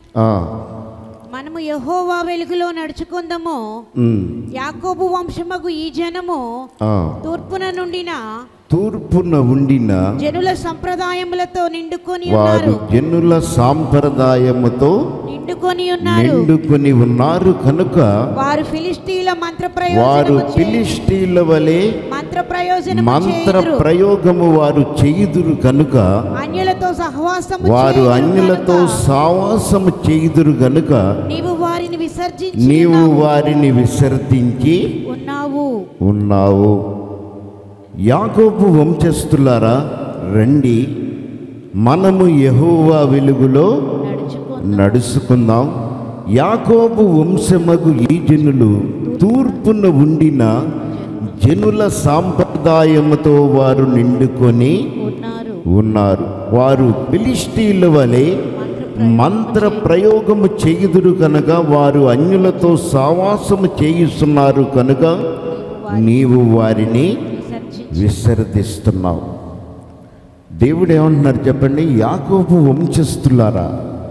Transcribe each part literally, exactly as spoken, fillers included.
మనము యెహోవా వెలుగులో నడుచుకుందాము. యాకోబు వంశమగు ఈ జనము తూర్పున నుండిన తూర్పున ఉండిన జనుల సంప్రదాయములతో నిండుకొని వారు జనుల సాంప్రదాయముతో నిండుకొని ఉన్నారు నిండుకొని ఉన్నారు కనుక వారు ఫిలిష్తీయుల మంత్ర వారు ఫిలిష్తీయుల వలె మంత్ర ప్రయోజనము మంత్ర ప్రయోగము వారు చేయుదురు కనుక అన్యులతో సహవాసము వారు అన్యులతో సహవాసము చేయుదురు కనుక నీవు వారిని విసర్జించి నీవు వారిని విసర్జించి ఉన్నావు ఉన్నావు యాకోబు వంశస్థులారా, రండి, మనము యెహోవా వెలుగులో నడుచుకుందాం. యాకోబు వంశమగు ఈ జనులు తూర్పున ఉండిన జనుల సాంప్రదాయముతో వారు నిండుకొని ఉన్నారు. వారు ఫిలిష్తీయుల వలె మంత్ర ప్రయోగము చేయుదురు కనుక వారు అన్యులతో సావాసము చేయిస్తున్నారు కనుక నీవు వారిని విసర్జిస్తున్నావు. దేవుడు ఏమంటున్నారు చెప్పండి? యాకోబు వంశస్థులారా,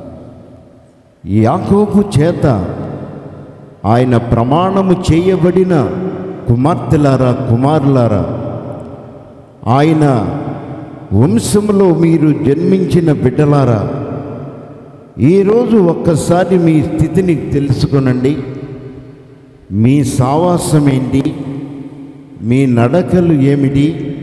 యాకోబు చేత ఆయన ప్రమాణము చేయబడిన కుమార్తెలారా, కుమారులారా, ఆయన వంశంలో మీరు జన్మించిన బిడ్డలారా, ఈరోజు ఒక్కసారి మీ స్థితిని తెలుసుకొనండి. మీ సావాసం ఏంటి? మీ నడకలు ఏమిటి?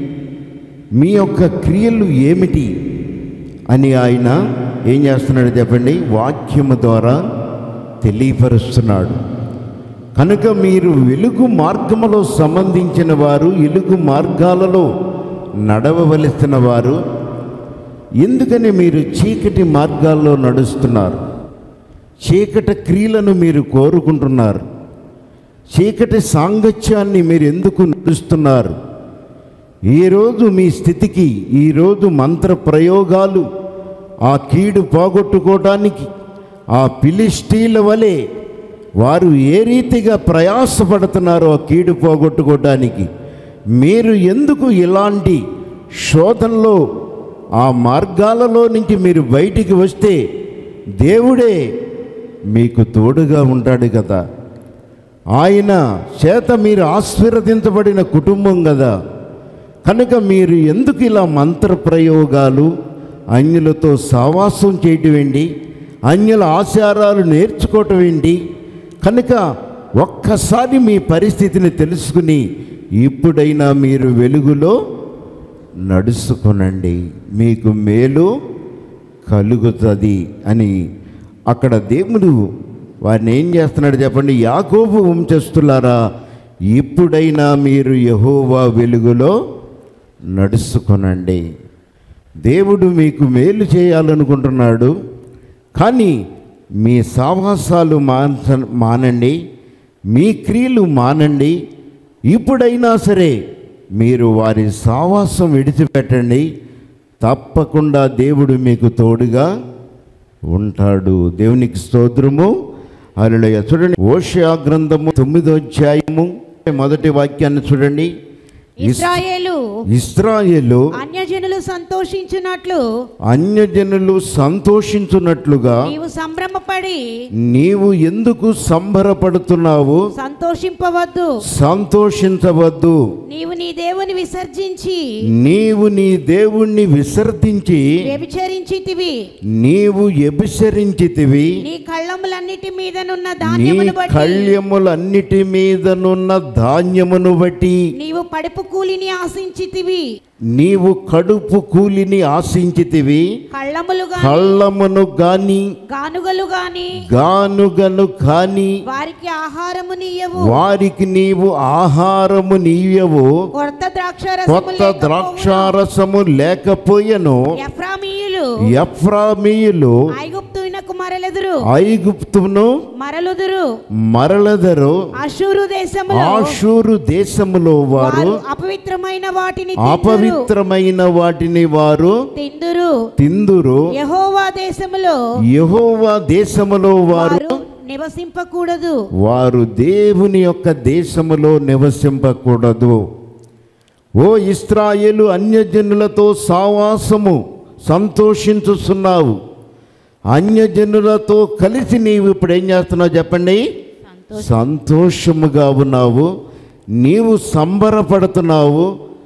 మీ యొక్క క్రియలు ఏమిటి అని ఆయన ఏం చేస్తున్నాడు చెప్పండి? వాక్యము ద్వారా తెలియపరుస్తున్నాడు. కనుక మీరు వెలుగు మార్గములో సంబంధించిన వారు, వెలుగు మార్గాలలో నడవవలసిన వారు. ఎందుకని మీరు చీకటి మార్గాల్లో నడుస్తున్నారు? చీకటి క్రియలను మీరు కోరుకుంటున్నారు. చీకటి సాంగత్యాన్ని మీరు ఎందుకు నడుస్తున్నారు? ఈరోజు మీ స్థితికి, ఈరోజు మంత్ర ప్రయోగాలు ఆ కీడు పోగొట్టుకోవడానికి ఆ ఫిలిష్తీయుల వలె వారు ఏ రీతిగా ప్రయాసపడుతున్నారో ఆ కీడు పోగొట్టుకోవడానికి, మీరు ఎందుకు ఇలాంటి శోధనలో ఆ మార్గాలలో నుంచి మీరు బయటికి వస్తే దేవుడే మీకు తోడుగా ఉంటాడు కదా. ఆయన చేత మీరు ఆశీర్వదించబడిన కుటుంబం కదా. కనుక మీరు ఎందుకు ఇలా మంత్ర ప్రయోగాలు, అన్యులతో సావాసం చేయటం ఏంటి? అన్యుల ఆచారాలు నేర్చుకోవటం ఏంటి? కనుక ఒక్కసారి మీ పరిస్థితిని తెలుసుకుని ఇప్పుడైనా మీరు వెలుగులో నడుచుకునండి, మీకు మేలు కలుగుతుంది అని అక్కడ దేవుడు వారిని ఏం చేస్తున్నాడు చెప్పండి? యాకోబు వంశస్థులారా, ఇప్పుడైనా మీరు యెహోవా వెలుగులో నడుచుకొనండి. దేవుడు మీకు మేలు చేయాలనుకుంటున్నాడు. కానీ మీ సావాసాలు మాన మానండి, మీ క్రియలు మానండి. ఇప్పుడైనా సరే మీరు వారి సావాసం విడిచిపెట్టండి. తప్పకుండా దేవుడు మీకు తోడుగా ఉంటాడు. దేవునికి స్తోత్రము. హల్లెలూయా. చూడండి, హోషేయ గ్రంథము తొమ్మిదో అధ్యాయము మొదటి వాక్యాన్ని చూడండి. ఇశ్రాయేలు ఇశ్రాయేలు అన్యజనులు సంతోషించున్నట్లు అన్యజనులు సంతోషించున్నట్లుగా నీవు సంభ్రమపడి నీవు ఎందుకు సంబరపడుతున్నావు? సంతోషింపవద్దు, సంతోషించవద్దు. నీవు నీ దేవుని విసర్జించి నీవు నీ దేవుణ్ణి విసర్జించి వ్యభిచరించితివి. నీవు వ్యభిచరించితివి. నీ కళ్ళములన్నిటి మీదనున్న నీ ధాన్యమును బట్టి కళ్యములన్నిటి మీదనున్న ధాన్యమును బట్టి నీవు పడుపు కూలిని ఆశించితివి. నీవు కడుపు కూలిని ఆశించితివి. కళ్ళములు గాని కళ్ళమును గాని గానుగలు గాని గానుగలు కాని వారికి ఆహారము నీయవు. వారికి నీవు ఆహారము నీయవు. కొత్త కొత్త ద్రాక్షారసము లేకపోయెను. ఎఫ్రామీయులు ఎఫ్రామీయులు ఐగుప్తునకు మరలెదురు ఐగుప్తును మరలుదురు మరలెదరు. అషూరు దేశములో ఆషూరు దేశములో వారు అపవిత్రమైన వాటిని అపవిత్రమైన వాటిని వారు తిందురు తిందురు. యెహోవా దేశములో యెహోవా దేశములో వారు నివసింపకూడదు. వారు దేవుని యొక్క దేశములో నివసింపకూడదు. ఓ ఇశ్రాయేలు, అన్యజనులతో సావాసము సంతోషించుచున్నావు. అన్యజనులతో కలిసి నీవు ఇప్పుడు ఏం చేస్తున్నావు చెప్పండి? సంతోషముగా ఉన్నావు, నీవు సంబరపడుతున్నావు.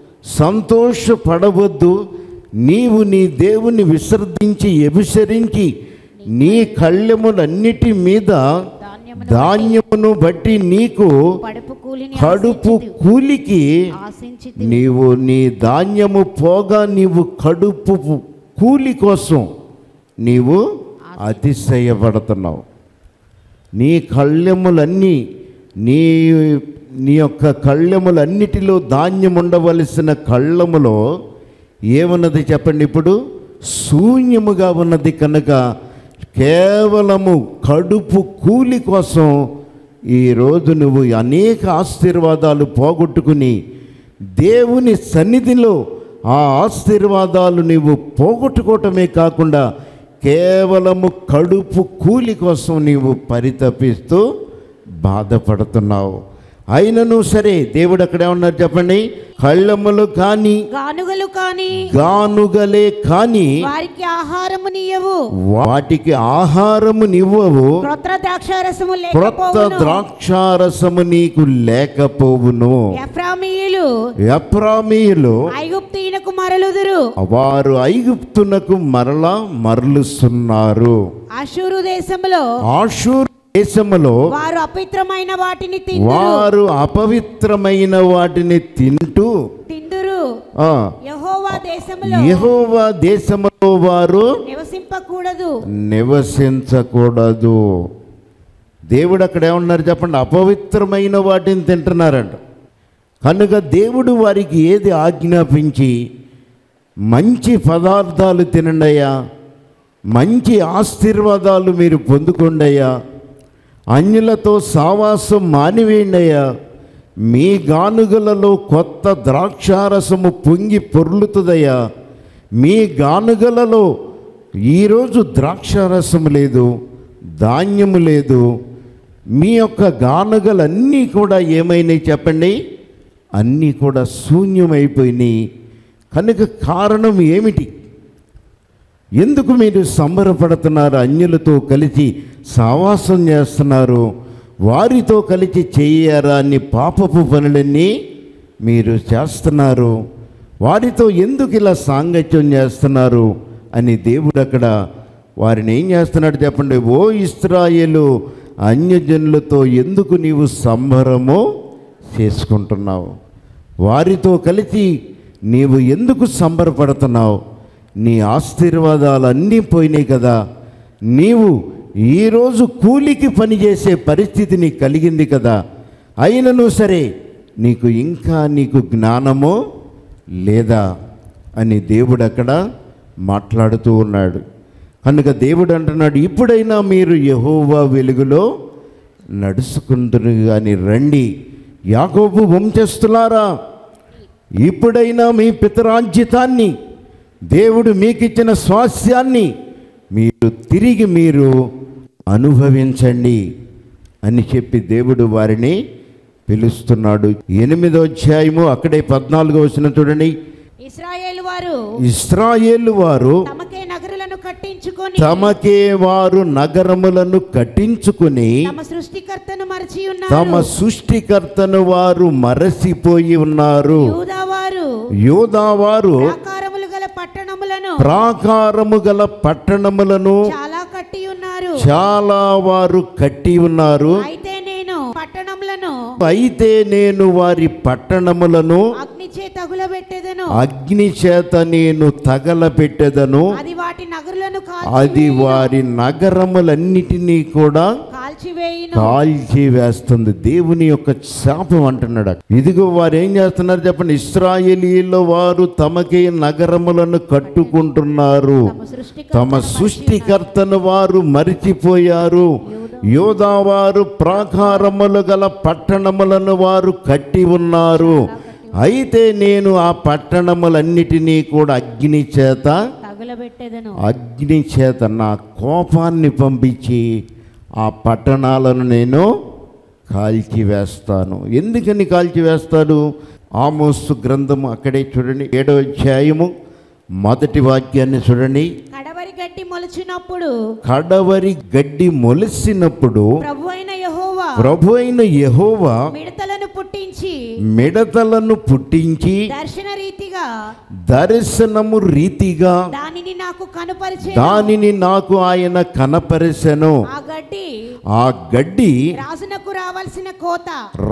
సంతోషపడవద్దు. నీవు నీ దేవుని విసర్జించి వ్యభిచరించి నీ కళ్ళెములన్నిటి మీద ధాన్యమును బట్టి నీకు కడుపు కూలికి నీవు నీ ధాన్యము పోగా నీవు కడుపు కూలి కోసం నీవు అతిశయపడుతున్నావు. నీ కళ్ళెములన్నీ నీ నీ యొక్క కళ్ళెములన్నిటిలో ధాన్యం ఉండవలసిన కళ్ళములో ఏమన్నది చెప్పండి? ఇప్పుడు శూన్యముగా ఉన్నది కనుక కేవలము కడుపు కూలి కోసం ఈరోజు నువ్వు అనేక ఆశీర్వాదాలు పోగొట్టుకుని దేవుని సన్నిధిలో ఆ ఆశీర్వాదాలు నీవు పోగొట్టుకోవటమే కాకుండా కేవలము కడుపు కూలి కోసం నీవు పరితపిస్తూ బాధపడుతున్నావు. అయినను సరే దేవుడు అక్కడ ఏమన్నారు చెప్పండి? కళ్ళములు కానీ గానుగలు కానీ గానుగలే కానీ వారికి ఆహారము నీయవు, వాటికి ఆహారము నివ్వవు. క్రొత్త ద్రాక్షారసము క్రొత్త లేకపోవును, ద్రాక్షారసము నీకు లేకపోవును. ఎఫ్రామీయులు ఎఫ్రామీయులు ఐగుప్తీయునకు మరలుదురు, వారు ఐగుప్తునకు మరలా మరలుస్తున్నారు. అషూరు దేశములో ఆషూరు దేశములో వారు అపవిత్రమైన వాటిని తిందురు, వారు అపవిత్రమైన వాటిని తింటూ తిందురు. ఆ యెహోవా దేశములో యెహోవా దేశములో వారు నివసింపకూడదు నివసించకూడదు. దేవుడు అక్కడ ఏమన్నారు చెప్పండి? అపవిత్రమైన వాటిని తింటున్నారంట. కనుక దేవుడు వారికి ఏది ఆజ్ఞాపించి మంచి పదార్థాలు తినండియా, మంచి ఆశీర్వాదాలు మీరు పొందుకోండియా, అన్యులతో సావాసం మానివేయండియా, మీ గానుగలలో కొత్త ద్రాక్షారసము పొంగి పొర్లుతుందయ్యా, మీ గానుగలలో ఈరోజు ద్రాక్షారసము లేదు, ధాన్యము లేదు, మీ యొక్క గానుగలన్నీ కూడా ఏమైనాయి చెప్పండి? అన్నీ కూడా శూన్యమైపోయినాయి. కనుక కారణం ఏమిటి? ఎందుకు మీరు సంబరపడుతున్నారు? అన్యులతో కలిసి సావాసం చేస్తున్నారు, వారితో కలిసి చేయరాని పాపపు పనులన్నీ మీరు చేస్తున్నారు, వారితో ఎందుకు ఇలా సాంగత్యం చేస్తున్నారు అని దేవుడు అక్కడ వారిని ఏం చేస్తున్నాడు చెప్పండి? ఓ ఇశ్రాయేలు, అన్యజనులతో ఎందుకు నీవు సంబరము చేసుకుంటున్నావు? వారితో కలిసి నీవు ఎందుకు సంబరపడుతున్నావు? నీ ఆశీర్వాదాలు అన్నీ పోయినాయి కదా. నీవు ఈరోజు కూలికి పనిచేసే పరిస్థితి నీకు కలిగింది కదా. అయినను సరే నీకు ఇంకా నీకు జ్ఞానమో లేదా అని దేవుడు అక్కడ మాట్లాడుతూ ఉన్నాడు. కనుక దేవుడు అంటున్నాడు, ఇప్పుడైనా మీరు యెహోవా వెలుగులో నడుచుకుంటురు కానీ రండి, యాకోబు వంశస్థులారా, ఇప్పుడైనా మీ పితరార్జితాన్ని, దేవుడు మీకు ఇచ్చిన స్వాస్యాన్ని మీరు తిరిగి మీరు అనుభవించండి అని చెప్పి దేవుడు వారిని పిలుస్తున్నాడు. ఎనిమిదో అధ్యాయము అక్కడే పద్నాలుగో వచనం చూడండి. ఇశ్రాయేలు వారు ఇశ్రాయేలు వారు తమకే నగరులను కట్టించుకొని తమకే వారు నగరములను కట్టించుకుని తమ సృష్టికర్తను మరచి ఉన్నారు. తమ సృష్టికర్తను వారు మరసిపోయి ఉన్నారు. యూదావారు యూదావారు ప్రాకారములు గల పట్టణములను ప్రాకారము గల పట్టణములను చాలా కట్టి ఉన్నారు. చాలా వారు కట్టి ఉన్నారు. అయితే నేను పట్టణములను అయితే నేను వారి పట్టణములను అగ్ని చే తగులబెట్టెదను, అగ్ని చేత నేను తగలబెట్టెదను. అది వాటి నగరులను అది వారి నగరములన్నిటినీ కూడా కాల్చివేయును. కాల్చి వేస్తుంది. దేవుని యొక్క శాపం అంటున్నాడు. ఇదిగో వారు ఏం చేస్తున్నారు చెప్పండి? ఇశ్రాయేలీయుల వారు తమకే నగరములను కట్టుకుంటున్నారు, తమ సృష్టికర్తను వారు మరిచిపోయారు. యోదావారు ప్రాకారములు గల పట్టణములను వారు కట్టి ఉన్నారు. అయితే నేను ఆ పట్టణములన్నిటినీ కూడా అగ్ని చేత తగులబెట్టెదను, అగ్ని చేత నా కోపాన్ని పంపించి ఆ పట్టణాలను నేను కాల్చివేస్తాను. ఎందుకని కాల్చివేస్తాను? ఆమోసు గ్రంథము అక్కడే చూడండి, ఏడో అధ్యాయము మొదటి వాక్యాన్ని చూడండి. కడవరి గడ్డి మొలచినప్పుడు కడవరి గడ్డి మొలిసినప్పుడు ప్రభు అయిన యెహోవా ప్రభు అయిన యెహోవా మిడతలను పుట్టించి మిడతలను పుట్టించి దర్శన రీతిగా దర్శనము రీతిగా దానిని నాకు కనుపరిచే దానిని నాకు ఆయన కనపరిసెను. ఆ గడ్డి ఆ గడ్డి రాజునకు రావాల్సిన కోత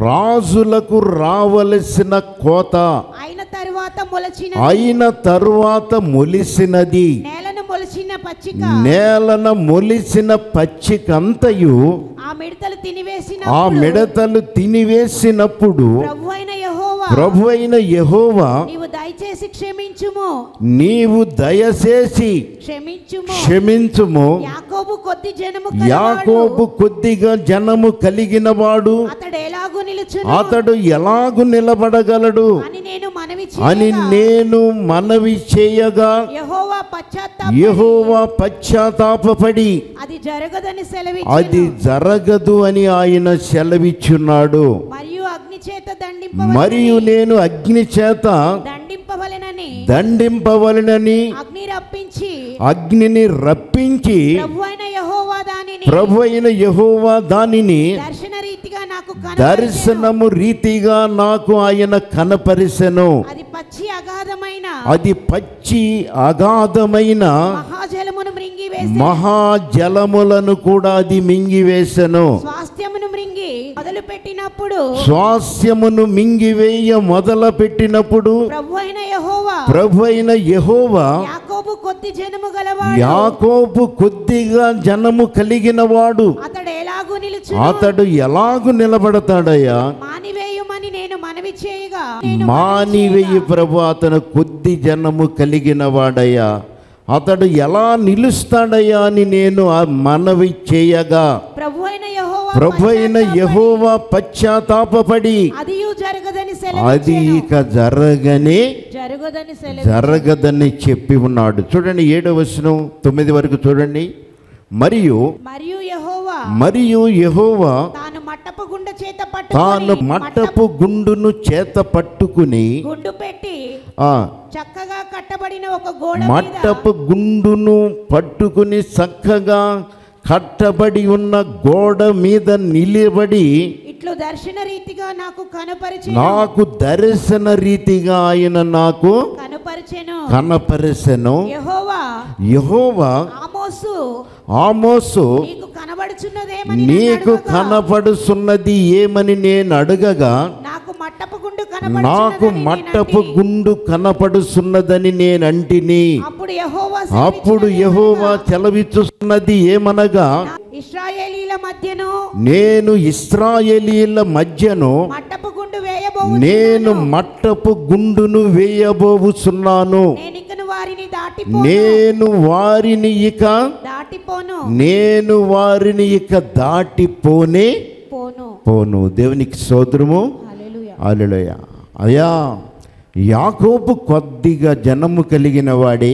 రాజులకు రావలసిన కోత అయిన తరువాత మొలచిన అయిన తరువాత మొలిసినది. నేలను మొలచిన పచ్చిక నేలన మొలిసిన పచ్చికంతయు ఆ మిడతలు తినివేసిన ఆ మిడతలు తినివేసినప్పుడు ప్రభు అయిన యెహోవా ప్రభు అయిన యెహోవా నీవు దయచేసి క్షమించుము నీవు దయచేసి క్షమించుము క్షమించుము. యాకోబు కొద్ది జనము యాకోబు కొద్దిగా జనము కలిగిన వాడు అతడు ఎలాగూ నిలుచును అతడు ఎలాగు నిలబడగలడు అని నేను మనవి అని చేయగా నేను మనవి చేయగా యెహోవా పశ్చాత్తాప యెహోవా పశ్చాత్తాపపడి అది జరగదని అది సెలవిచ్చెను జరగదు అని ఆయన సెలవిచ్చున్నాడు. మరియు అగ్ని చేత మరియు దండింపవలెనని నేను అగ్ని చేత దండింపవలెనని దండింపవలనని అగ్ని రప్పించి అగ్నిని రప్పించి ప్రభు అయిన యెహోవా దానిని ప్రభు అయిన యెహోవా దానిని దర్శన రీతిగా నాకు దర్శనము రీతిగా నాకు ఆయన కనపరిసెను. అది పచ్చి అగాధమైన అది పచ్చి అగాధమైన మహాజలమును మృంగివేసి మహాజలములను కూడా అది మింగివేసెను. స్వాస్థ్యమును మృంగి మొదలు పెట్టినప్పుడు స్వాస్యమును మింగివేయ మొదలు పెట్టినప్పుడు ప్రభు అయిన యెహోవా ప్రభు అయిన యెహోవా యాకోబు కొద్ది జనము గలవాడు యాకోబు కొద్దిగా జనము కలిగిన వాడు అతడు ఎలాగూ నిలుచును అతడు ఎలాగు నిలబడతాడయ్యా? మానివేయుమని నేను మనవి చేయగా మానివేయి ప్రభు అతను కొద్ది జనము కలిగిన వాడయ్యా, అతడు ఎలా నిలుస్తాడయ్యా అని నేను ఆ మనవి చేయగా ప్రభు అయిన యెహోవా ప్రభు అయిన యెహోవా పశ్చాత్తాపపడి అదియు జరగదని అది సెలవిచ్చెను ఇక జరగనే జరగదని సెలవు జరగదని చెప్పి ఉన్నాడు. చూడండి ఏడవ వచనం తొమ్మిది వరకు చూడండి. మరియు మరియు యెహోవా మరియు యెహోవా తాను మట్టపు గుండ చేత తాను పట్టుకొని మట్టపు గుండును చేత పట్టుకుని గుండు పెట్టి ఆ చక్కగా కట్టబడిన ఒక గోడ మీద మట్టపు గుండును పట్టుకుని చక్కగా కట్టబడి ఉన్న గోడ మీద నిలబడి ఇట్లు దర్శన రీతిగా నాకు కనపరిచెను నాకు దర్శన రీతిగా ఆయన నాకు కనపరిచెను కనపరిసెను. యెహోవా యెహోవా ఆమోసు ఆమోసు నీకు కనబడుచున్నదేమని నీకు నన్ను అడుగగా, కనపడుచున్నది ఏమని నేను అడగగా నాకు మట్టపు గుండు నాకు కనబడుచున్నదని మట్టపు నేనంటి. గుండు కనపడుచున్నదని నేనంటిని. అప్పుడు యెహోవా అప్పుడు యెహోవా చెలవిచ్చున్నది ఏమనగా ఇశ్రాయేలీల మధ్యను నేను ఇశ్రాయేలీల మధ్యను మట్టపు గుండు వేయబో నేను మట్టపు గుండును వేయబోవుచున్నాను. నేను ఇకను వారిని దాటిపోను నేను వారిని ఇక దాటిపోను నేను వారిని ఇక దాటిపోనే పోను పోను. దేవునికి స్తోత్రము. హల్లెలూయా. హల్లెలూయా. అయ్యా యాకోబు కొద్దిగా జనము కలిగిన వాడే,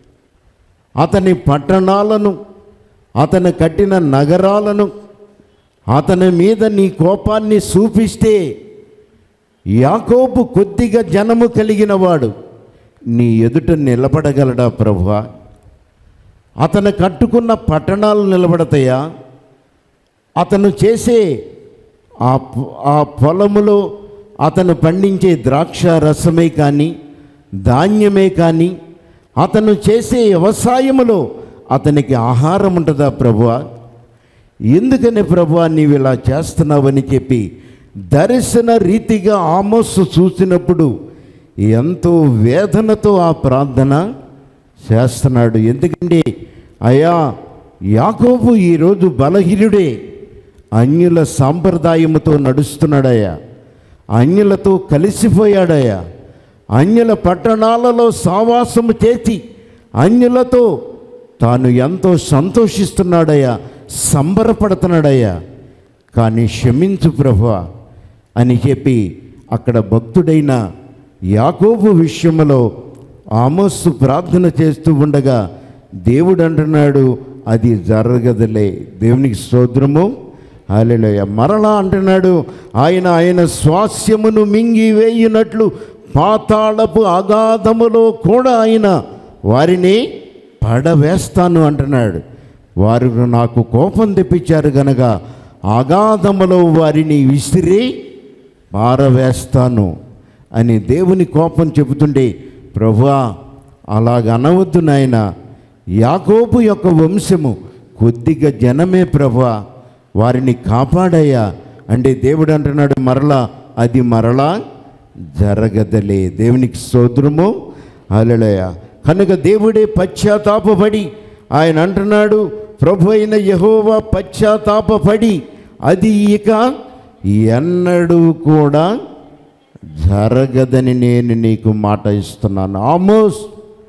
అతని పట్టణాలను అతను కట్టిన నగరాలను అతని మీద నీ కోపాన్ని చూపిస్తే యాకోబు కొద్దిగా జనము కలిగిన వాడు నీ ఎదుట నిలబడగలడా ప్రభువా? అతను కట్టుకున్న పట్టణాలు నిలబడతాయా? అతను చేసే ఆ ఆ పొలములో అతను పండించే ద్రాక్ష రసమే కానీ ధాన్యమే కానీ అతను చేసే వ్యవసాయములో అతనికి ఆహారం ఉంటుందా ప్రభువా? ఎందుకని ప్రభువా నీవు ఇలా చేస్తున్నావని చెప్పి దర్శన రీతిగా ఆమోసు చూసినప్పుడు ఎంతో వేదనతో ఆ ప్రార్థన చేస్తున్నాడు. ఎందుకంటే అయ్యా యాకోబు ఈరోజు బలహీనుడే, అన్యుల సాంప్రదాయముతో నడుస్తున్నాడయ్యా, అన్యులతో కలిసిపోయాడయ్యా, అన్యుల పట్టణాలలో సావాసము చేసి అన్యులతో తాను ఎంతో సంతోషిస్తున్నాడయ్యా, సంబరపడుతున్నాడయ్యా. కానీ క్షమించు ప్రభువా అని చెప్పి అక్కడ భక్తుడైన యాకోబు విషయంలో ఆమోసు ప్రార్థన చేస్తూ ఉండగా దేవుడు అంటున్నాడు అది జరగదులే. దేవునికి స్తోత్రము. హల్లెలూయా. మరలా అంటున్నాడు ఆయన ఆయన స్వాస్యమును మింగి వేయునట్లు పాతాళపు అగాధములో కూడా ఆయన వారిని పడవేస్తాను అంటున్నాడు. వారు నాకు కోపం తెప్పించారు గనక అగాధములో వారిని విసిరి పారవేస్తాను అని దేవుని కోపం చెబుతుంటే, ప్రభువా అలాగ అనవద్దు నాయన, యాకోబు యొక్క వంశము కొద్దిగా జనమే ప్రభువా, వారిని కాపాడయ్యా అంటే దేవుడు అంటున్నాడు మరలా అది మరలా జరగదలే. దేవునికి స్తోత్రము, హల్లెలూయా. కనుక దేవుడే పశ్చాత్తాపపడి ఆయన అంటున్నాడు, ప్రభు అయిన యెహోవా పశ్చాత్తాపపడి అది ఇక ఎన్నడూ కూడా జరగదని నేను నీకు మాట ఇస్తున్నాను. ఆమోస్,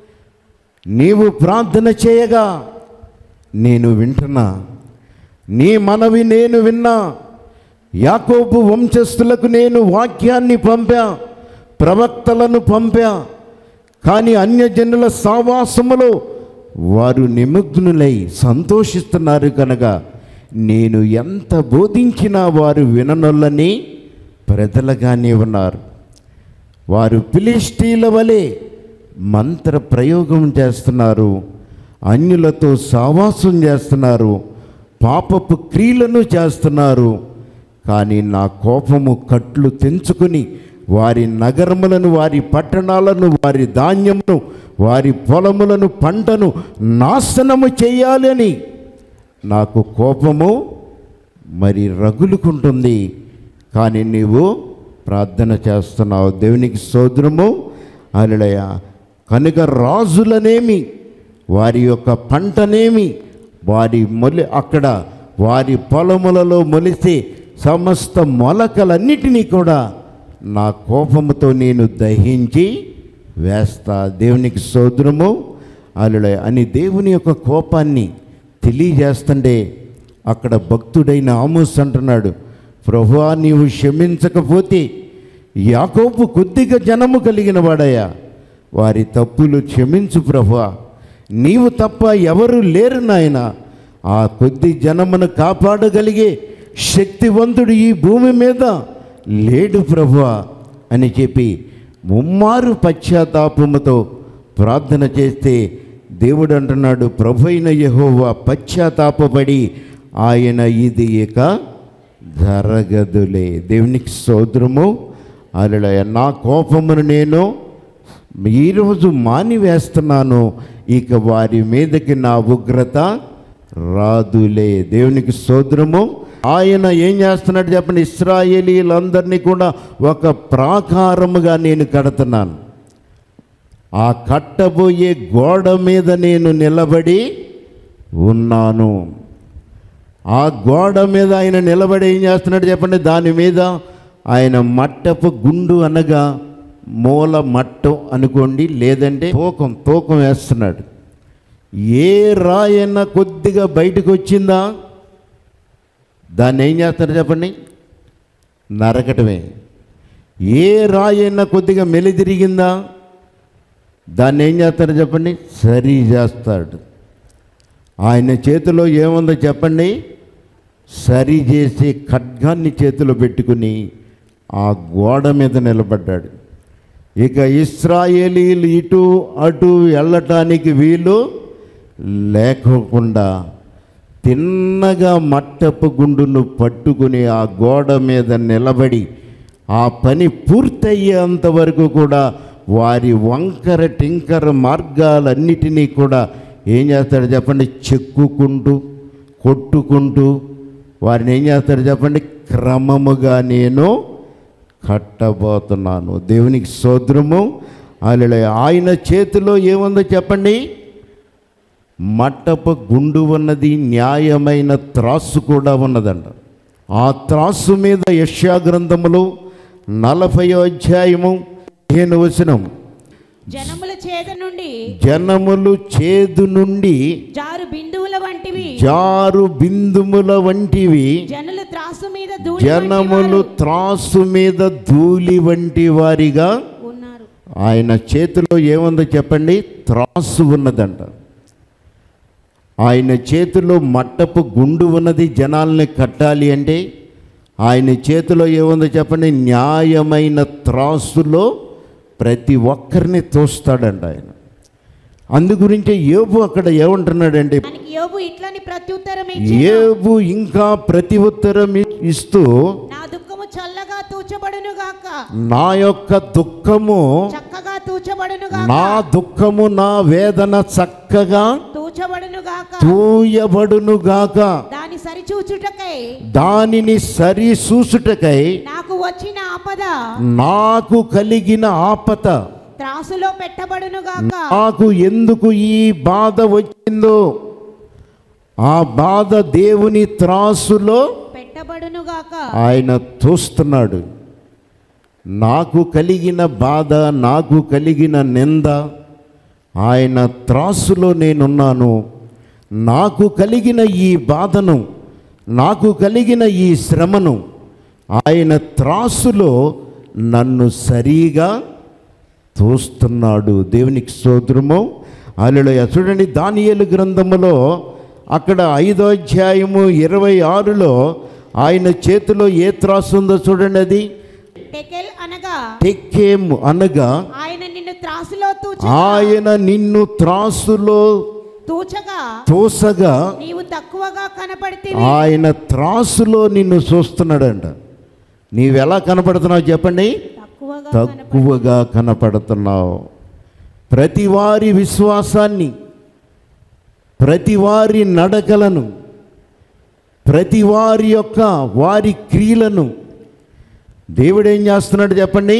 నీవు ప్రార్థన చేయగా నేను వింటున్నా, నీ మనవి నేను విన్నా. యాకోబు వంశస్థులకు నేను వాక్యాన్ని పంపా, ప్రవక్తలను పంపా, కానీ అన్యజనుల సావాసములో వారు నిమగ్నులై సంతోషిస్తున్నారు కనుక నేను ఎంత బోధించినా వారు విననొల్లని ప్రజలుగానే ఉన్నారు. వారు ఫిలిష్తీయుల వలె మంత్ర ప్రయోగం చేస్తున్నారు, అన్యులతో సావాసం చేస్తున్నారు, పాపపు క్రియలను చేస్తున్నారు. కానీ నా కోపము కట్లు తెంచుకొని వారి నగరములను, వారి పట్టణాలను, వారి ధాన్యమును, వారి పొలములను, పంటను నాశనము చేయాలని నాకు కోపము మరి రగులుకుంటుంది. కానీ నీవు ప్రార్థన చేస్తున్నావు. దేవునికి స్తోత్రము, హల్లెలూయా. కనుక రాజులనేమి, వారి యొక్క పంటనేమి, వారి మొలి అక్కడ వారి పొలములలో మొలిసే సమస్త మొలకలన్నిటినీ కూడా నా కోపముతో నేను దహించి వేస్తా. దేవునికి స్తోత్రము, హల్లెలూయా అని దేవుని యొక్క కోపాన్ని తెలియజేస్తుంటే అక్కడ భక్తుడైన ఆమోస్ అంటున్నాడు, ప్రభువా నీవు క్షమించకపోతే యాకోబు కొద్దిగా జనము కలిగిన వాడయ్యా, వారి తప్పులు క్షమించు ప్రభువా, నీవు తప్ప ఎవరు లేరు నాయన, ఆ కొద్ది జనమును కాపాడగలిగే శక్తివంతుడు ఈ భూమి మీద లేడు ప్రభువా అని చెప్పి ముమ్మారు పశ్చాత్తాపముతో ప్రార్థన చేస్తే దేవుడు అంటున్నాడు, ప్రభు అయిన యెహోవా పశ్చాత్తాపపడి ఆయన ఇది ఇక జరగదులే. దేవునికి స్తోత్రము, హల్లెలూయా. నా కోపమును నేను ఈరోజు మానివేస్తున్నాను, ఇక వారి మీదకి నా ఉగ్రత రాదులే. దేవునికి స్తోత్రము. ఆయన ఏం చేస్తున్నాడు చెప్పండి, ఇశ్రాయేలీలందరినీ కూడా ఒక ప్రాకారముగా నేను కడుతున్నాను. ఆ కట్టబోయే గోడ మీద నేను నిలబడి ఉన్నాను. ఆ గోడ మీద ఆయన నిలబడి ఏం చేస్తున్నాడు చెప్పండి, దాని మీద ఆయన మట్టపు గుండు అనగా మూల మట్టం అనుకోండి, లేదంటే తూకం తూకం వేస్తున్నాడు. ఏ రాయన్న కొద్దిగా బయటకు వచ్చిందా దాన్ని ఏం చేస్తారు చెప్పండి, నరకటమే. ఏ రాయన్న కొద్దిగా మెలిదిరిగిందా దాన్ని ఏం చేస్తారు చెప్పండి, సరి చేస్తాడు. ఆయన చేతిలో ఏముందో చెప్పండి, సరి చేసి ఖడ్గాన్ని చేతిలో పెట్టుకుని ఆ గోడ మీద నిలబడ్డాడు. ఇక ఇశ్రాయేలీలు ఇటు అటు వెళ్ళటానికి వీలు లేకుండా తిన్నగా మట్టపు గుండును పట్టుకుని ఆ గోడ మీద నిలబడి ఆ పని పూర్తయ్యేంత వరకు కూడా వారి వంకర టింకర మార్గాలన్నిటినీ కూడా ఏం చేస్తాడు చెప్పండి, చెక్కుకుంటూ కొట్టుకుంటూ వారిని ఏం చేస్తాడు చెప్పండి, క్రమముగా నేను కట్టబోతున్నాను. దేవునికి స్తోత్రము, హల్లెలూయా. ఆయన చేతిలో ఏముందో చెప్పండి, మట్టపు గుండు ఉన్నది, న్యాయమైన త్రాసు కూడా ఉన్నదంట. ఆ త్రాసు మీద యెషయా గ్రంథములో నలభై అధ్యాయము పదిహేను వచనం, జనముల చేదు నుండి జనములు చేదు నుండి జారు బిందువుల వంటివి జారు బిందుముల వంటివి జనులు త్రాసు మీద ధూళి జనములు త్రాసు మీద ధూళి వంటి వారిగా ఉన్నారు. ఆయన చేతిలో ఏముందో చెప్పండి, త్రాసు ఉన్నదంట. ఆయన చేతిలో మట్టపు గుండు ఉన్నది, జనాల్ని కట్టాలి అంటే ఆయన చేతిలో ఏముందో చెప్పండి, న్యాయమైన త్రాసులో ప్రతి ఒక్కరిని తోస్తాడంట ఆయన. అందు గురించి యోబు అక్కడ ఏమంటున్నాడంటే, దానికి యోబు ఇట్లని ప్రత్యుత్తరం ఇచ్చెను. యోబు ఇంకా ప్రతి ఉత్తరం ఇస్తూ, నా దుఃఖము చల్లగా తూచబడును గాక, నా యొక్క దుఃఖము చక్కగా తూచబడును గాక, నా దుఃఖము నా వేదన చక్కగా తూచబడును గాక, తూయబడును గాక, దాని సరిచూచుటకై దానిని సరి చూసుటకై నాకు వచ్చిన ఆపద నాకు కలిగిన ఆపద త్రాసులో పెట్టబడును గాక. నాకు ఎందుకు ఈ బాధ వచ్చిందో ఆ బాధ దేవుని త్రాసులో పెట్టబడును గాక. ఆయన చూస్తున్నాడు. నాకు కలిగిన బాధ, నాకు కలిగిన నింద ఆయన త్రాసులో నేనున్నాను. నాకు కలిగిన ఈ బాధను, నాకు కలిగిన ఈ శ్రమను ఆయన త్రాసులో నన్ను సరిగా చూస్తున్నాడు. దేవునికి స్తోత్రము. హల్లెలూయా. చూడండి, దానియేలు గ్రంథములో అక్కడ ఐదో అధ్యాయము ఇరవై ఆరులో ఆయన చేతిలో ఏ త్రాసు ఉందో చూడండి. అది టెకెల్ అనగా టెక్కేము అనగా ఆయన నిన్ను త్రాసులో తూచ ఆయన నిన్ను త్రాసులో తూచగా తోసగా నీవు తక్కువగా కనపడితివి. ఆయన త్రాసులో నిన్ను చూస్తున్నాడంట. నీవెలా కనపడుతున్నావు చెప్పండి? తక్కువగా తక్కువగా కనపడుతున్నావు. ప్రతి వారి విశ్వాసాన్ని, ప్రతి వారి నడకలను, ప్రతి వారి యొక్క వారి క్రియలను దేవుడు ఏం చేస్తున్నాడు చెప్పండి?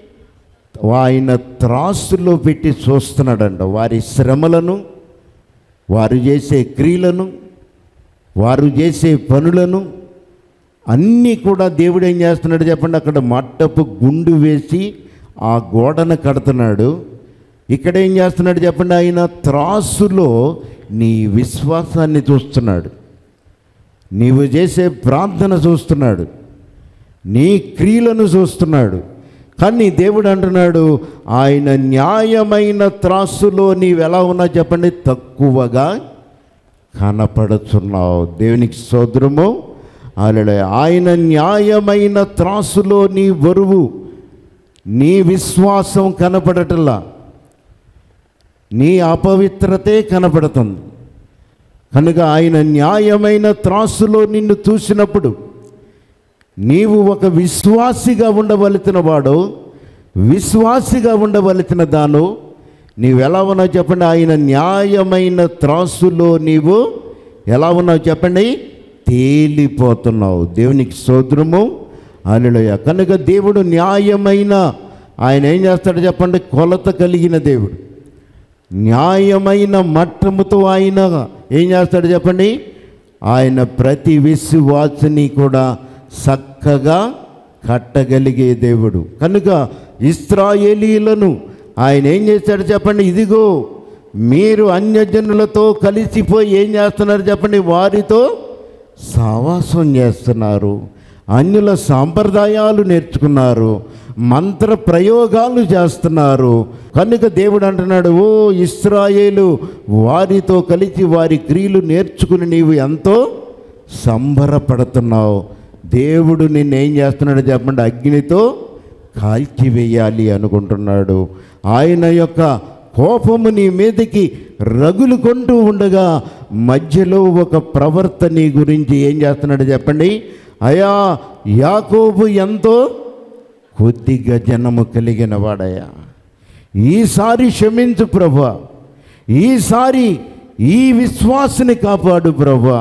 ఆయన త్రాసులో పెట్టి చూస్తున్నాడంట. వారి శ్రమలను, వారు చేసే క్రియలను, వారు చేసే పనులను అన్నీ కూడా దేవుడు ఏం చేస్తున్నాడు చెప్పండి? అక్కడ మట్టపు గుండు వేసి ఆ గోడను కడుతున్నాడు. ఇక్కడ ఏం చేస్తున్నాడు చెప్పండి? ఆయన త్రాసులో నీ విశ్వాసాన్ని చూస్తున్నాడు, నీవు చేసే ప్రార్థన చూస్తున్నాడు, నీ క్రియలను చూస్తున్నాడు. కానీ దేవుడు అంటున్నాడు, ఆయన న్యాయమైన త్రాసులో నీవు ఎలా ఉన్నా చెప్పండి? తక్కువగా కనపడుతున్నావు. దేవునికి స్తోత్రము. హల్లెలూయా. ఆయన న్యాయమైన త్రాసులో నీ బరువు, నీ విశ్వాసం కనపడటల్లా, నీ అపవిత్రతే కనపడుతుంది. కనుక ఆయన న్యాయమైన త్రాసులో నిన్ను చూసినప్పుడు నీవు ఒక విశ్వాసిగా ఉండవలసిన వాడు, విశ్వాసిగా ఉండవలసిన దాను నీవు ఎలా ఉన్నావు చెప్పండి? ఆయన న్యాయమైన త్రాసులో నీవు ఎలా ఉన్నావు చెప్పండి? తేలిపోతున్నావు. దేవునికి స్తోత్రము. హల్లెలూయా. కనుక దేవుడు న్యాయమైన, ఆయన ఏం చేస్తాడు చెప్పండి? కొలత కలిగిన దేవుడు. న్యాయమైన మట్టముతో ఆయన ఏం చేస్తాడు చెప్పండి? ఆయన ప్రతి విశ్వాసిని కూడా చక్కగా కట్టగలిగే దేవుడు. కనుక ఇశ్రాయేలీయులను ఆయన ఏం చేశాడు చెప్పండి? ఇదిగో మీరు అన్యజనులతో కలిసిపోయి ఏం చేస్తున్నారు చెప్పండి? వారితో సావాసం చేస్తున్నారు, అన్యుల సాంప్రదాయాలు నేర్చుకున్నారు, మంత్ర ప్రయోగాలు చేస్తున్నారు. కనుక దేవుడు అంటున్నాడు, ఓ ఇశ్రాయేలు, వారితో కలిసి వారి క్రియలు నేర్చుకుని నీవు ఎంతో సంబరపడుతున్నావు. దేవుడు నిన్నేం చేస్తున్నాడు చెప్పండి? అగ్నితో కాల్చివేయాలి అనుకుంటున్నాడు. ఆయన యొక్క కోపము నీ మీదకి రగులుకుంటూ ఉండగా మధ్యలో ఒక ప్రవర్త నీ గురించి ఏం చేస్తున్నాడు చెప్పండి? అయా, యాకోబు ఎంతో కొద్దిగా జనము కలిగిన వాడయ్యా, ఈసారి క్షమించు ప్రభువా, ఈసారి ఈ విశ్వాసిని కాపాడు ప్రభువా,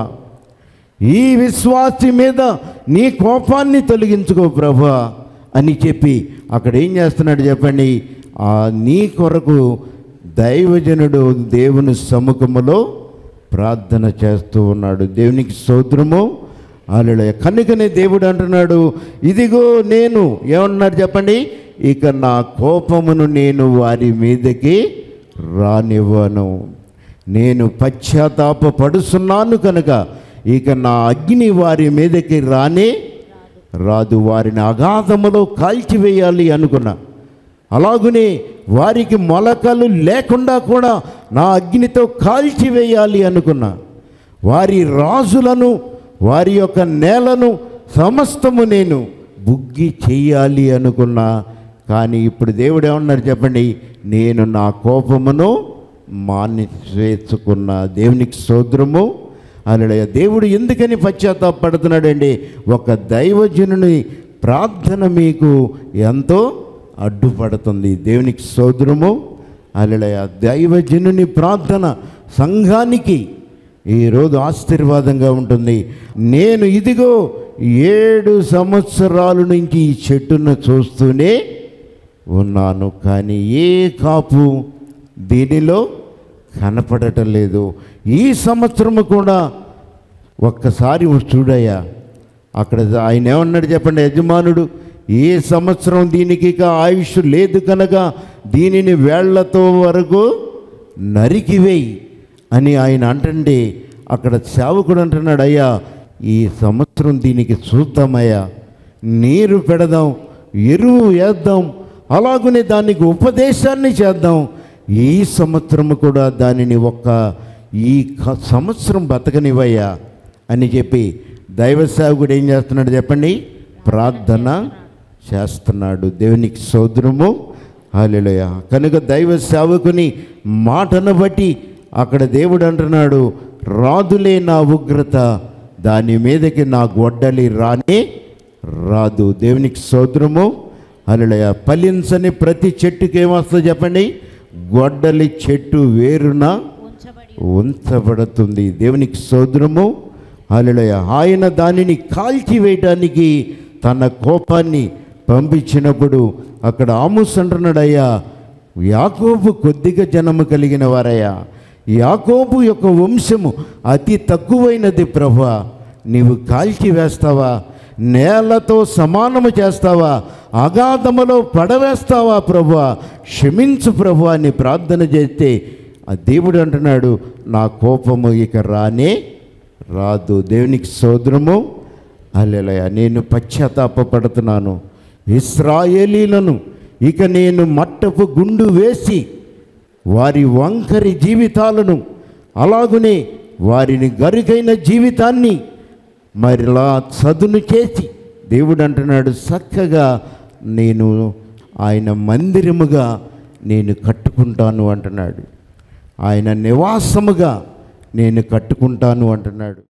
ఈ విశ్వాసి మీద నీ కోపాన్ని తొలగించుకో ప్రభువా అని చెప్పి అక్కడ ఏం చేస్తున్నాడు చెప్పండి? ఆ నీ కొరకు దైవజనుడు దేవుని సముఖములో ప్రార్థన చేస్తూ ఉన్నాడు. దేవునికి స్తోత్రము. హల్లెలూయా. కనుకనే దేవుడు అంటున్నాడు, ఇదిగో నేను ఏమన్నాడు చెప్పండి? ఇక నా కోపమును నేను వారి మీదకి రానివ్వను. నేను పశ్చాత్తాప పడుతున్నాను కనుక ఇక నా అగ్ని వారి మీదకి రానే రాదు. వారిని అగాధములో కాల్చివేయాలి అనుకున్నా, అలాగునే వారికి మొలకలు లేకుండా కూడా నా అగ్నితో కాల్చివేయాలి అనుకున్నా, వారి రాజులను, వారి యొక్క నేలను సమస్తము నేను బుగ్గి చెయ్యాలి అనుకున్నా. కానీ ఇప్పుడు దేవుడు ఏమన్నారు చెప్పండి? నేను నా కోపమును మానివేసుకున్న దేవునికి స్తోత్రము. హల్లెలూయా. దేవుడు ఎందుకని పశ్చాత్తాపడుతున్నాడండి? ఒక దైవజనుని ప్రార్థన మీకు ఎంతో అడ్డుపడుతుంది. దేవునికి స్తోత్రము. హల్లెలూయా. దైవజనుని ప్రార్థన సంఘానికి ఈరోజు ఆశీర్వాదంగా ఉంటుంది. నేను ఇదిగో ఏడు సంవత్సరాల నుంచి ఈ చెట్టును చూస్తూనే ఉన్నాను, కానీ ఏ కాపు దీనిలో కనపడటం లేదు. ఈ సంవత్సరము కూడా ఒక్కసారి చూడయ్యా. అక్కడ ఆయన ఏమన్నాడు చెప్పండి? యజమానుడు, ఏ సంవత్సరం దీనికి ఇక ఆయుష్ లేదు కనుక దీనిని వేళ్లతో వరకు నరికివేయి అని ఆయన అంటండి. అక్కడ సేవకుడు అంటున్నాడు, అయ్యా ఈ సంవత్సరం దీనికి చూద్దామయ్యా, నీరు పెడదాం, ఎరువు వేద్దాం, అలాగనే దానికి ఉపదేశాన్ని చేద్దాం. ఈ సంవత్సరము కూడా దానిని ఒక్క ఈ సంవత్సరం బతకనివయ్యా అని చెప్పి దైవ సేవకుడు ఏం చేస్తున్నాడు చెప్పండి? ప్రార్థన చేస్తున్నాడు. దేవునికి స్తోత్రము. హల్లెలూయా. కనుక దైవ సేవకుని మాటను బట్టి అక్కడ దేవుడు అంటున్నాడు, రాదులే నా ఉగ్రత, దాని మీదకి నా గొడ్డలి రానే రాదు. దేవునికి స్తోత్రము. హల్లెలూయా. ఫలించని ప్రతి చెట్టుకి ఏమొస్తుందో చెప్పండి? గొడ్డలి చెట్టు వేరున ఉంచబడుతుంది. దేవునికి స్తోత్రము. హల్లెలూయా. ఆయన దానిని కాల్చివేయటానికి తన కోపాన్ని పంపించినప్పుడు అక్కడ ఆమోస్ అంటున్నాడయ్యా, యాకోబు కొద్దిగా జనము కలిగిన వారయ్యా, యాకోబు యొక్క వంశము అతి తక్కువైనది ప్రభువా, నీవు కాల్చి వేస్తావా? నేలతో సమానము చేస్తావా? అగాధములో పడవేస్తావా ప్రభువా? క్షమించు ప్రభువా అని ప్రార్థన చేస్తే ఆ దేవుడు అంటున్నాడు, నా కోపము ఇక రానే రాదు. దేవునికి స్తోత్రము. హల్లెలూయా. నేను పశ్చాత్తాపపడుతున్నాను. ఇశ్రాయేలీలను ఇక నేను మట్టపు గుండు వేసి వారి వంకరి జీవితాలను, అలాగునే వారిని గరుగైన జీవితాన్ని మరిలా చదును చేసి దేవుడు అంటున్నాడు, చక్కగా నేను ఆయన మందిరముగా నేను కట్టుకుంటాను అంటున్నాడు. ఆయన నివాసముగా నేను కట్టుకుంటాను అంటున్నాడు.